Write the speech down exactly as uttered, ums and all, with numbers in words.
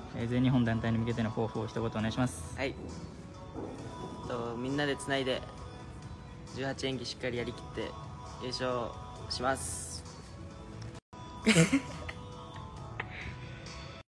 えー、全日本団体に向けての抱負を一言お願いします。 はい、とみんなでつないでじゅうはち演技しっかりやりきって優勝します